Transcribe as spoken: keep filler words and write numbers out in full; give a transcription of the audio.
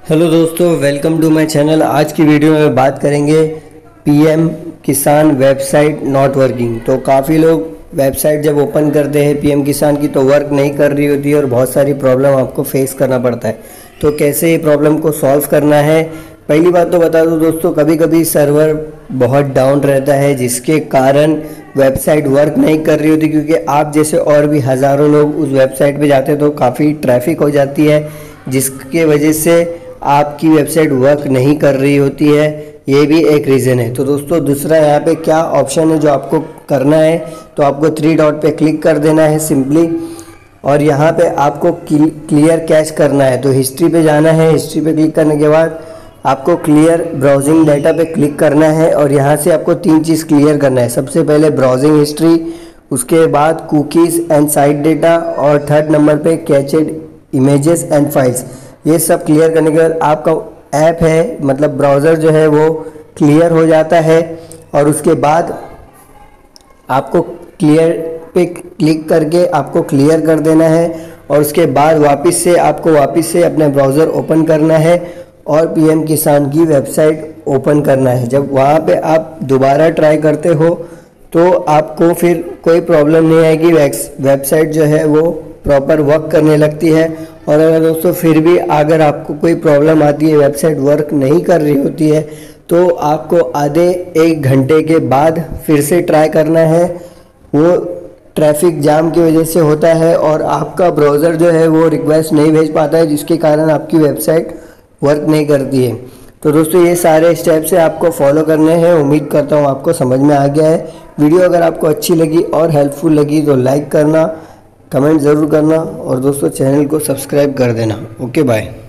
Hello दोस्तों, welcome to my channel. आज की वीडियो में बात करेंगे पीएम किसान वेबसाइट नॉट वर्किंग। तो काफ़ी लोग वेबसाइट जब ओपन करते हैं पीएम किसान की तो वर्क नहीं कर रही होती है और बहुत सारी प्रॉब्लम आपको फेस करना पड़ता है। तो कैसे ये प्रॉब्लम को सॉल्व करना है, पहली बात तो बता दूं दोस्तों, कभी कभी सर्वर बहुत डाउन रहता है जिसके कारण वेबसाइट वर्क नहीं कर रही होती, क्योंकि आप जैसे और भी हज़ारों लोग उस वेबसाइट पे जाते हैं तो काफ़ी ट्रैफिक हो जाती है, जिसके वजह से आपकी वेबसाइट वर्क नहीं कर रही होती है। ये भी एक रीज़न है। तो दोस्तों दूसरा यहाँ पे क्या ऑप्शन है जो आपको करना है, तो आपको थ्री डॉट पे क्लिक कर देना है सिंपली, और यहाँ पे आपको क्लियर कैश करना है। तो हिस्ट्री पे जाना है, हिस्ट्री पे क्लिक करने के बाद आपको क्लियर ब्राउजिंग डाटा पे क्लिक करना है और यहाँ से आपको तीन चीज़ क्लियर करना है। सबसे पहले ब्राउजिंग हिस्ट्री, उसके बाद कुकीज़ एंड साइट डेटा, और थर्ड नंबर पे कैचेड इमेजेस एंड फाइल्स। ये सब क्लियर करने के बाद आपका ऐप है, मतलब ब्राउज़र जो है वो क्लियर हो जाता है, और उसके बाद आपको क्लियर पे क्लिक करके आपको क्लियर कर देना है, और उसके बाद वापस से आपको वापस से अपना ब्राउज़र ओपन करना है और पीएम किसान की वेबसाइट ओपन करना है। जब वहाँ पे आप दोबारा ट्राई करते हो तो आपको फिर कोई प्रॉब्लम नहीं आएगी, वेबसाइट जो है वो प्रॉपर वर्क करने लगती है। और अगर दोस्तों फिर भी अगर आपको कोई प्रॉब्लम आती है, वेबसाइट वर्क नहीं कर रही होती है, तो आपको आधे एक घंटे के बाद फिर से ट्राई करना है। वो ट्रैफिक जाम की वजह से होता है और आपका ब्राउज़र जो है वो रिक्वेस्ट नहीं भेज पाता है, जिसके कारण आपकी वेबसाइट वर्क नहीं करती है। तो दोस्तों ये सारे स्टेप्स आपको फॉलो करने हैं। उम्मीद करता हूँ आपको समझ में आ गया है। वीडियो अगर आपको अच्छी लगी और हेल्पफुल लगी तो लाइक करना, कमेंट ज़रूर करना, और दोस्तों चैनल को सब्सक्राइब कर देना। Okay bye.